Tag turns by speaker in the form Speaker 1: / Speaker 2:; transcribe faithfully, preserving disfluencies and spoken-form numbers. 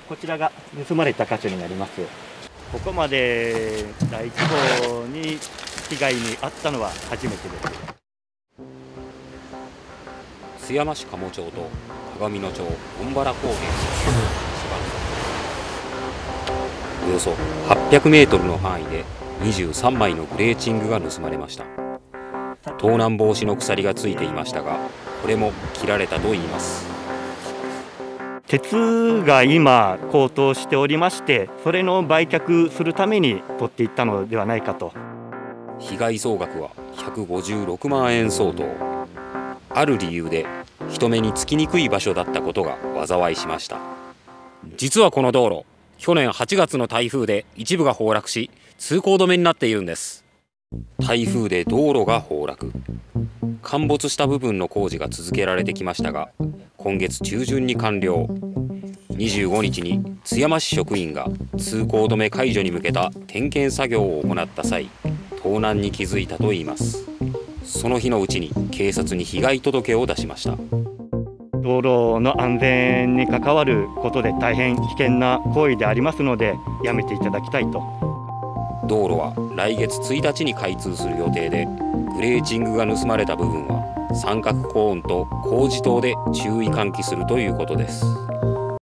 Speaker 1: こちらが盗まれた箇所になります。ここまで大規模に被害に遭ったのは初めてです。
Speaker 2: 津山市加茂町と鏡野町本原高原およそはっぴゃくメートルの範囲でにじゅうさんまいのグレーチングが盗まれました。盗難防止の鎖がついていましたが、これも切られたといいます。
Speaker 1: 鉄が今高騰しておりまして、それの売却するために取っていったのではないかと。
Speaker 2: 被害総額はひゃくごじゅうろくまんえん相当。ある理由で人目につきにくい場所だったことが災いしました。実はこの道路、去年はちがつの台風で一部が崩落し、通行止めになっているんです。台風で道路が崩落、陥没した部分の工事が続けられてきましたが、今月中旬に完了。にじゅうごにちに津山市職員が通行止め解除に向けた点検作業を行った際、盗難に気づいたといいます。その日のうちに警察に被害届を出しました。
Speaker 1: 道路の安全に関わることで大変危険な行為でありますので、やめていただきたいと。
Speaker 2: 道路は来月ついたちに開通する予定で、グレーチングが盗まれた部分は三角コーンと工事灯で注意喚起するということです。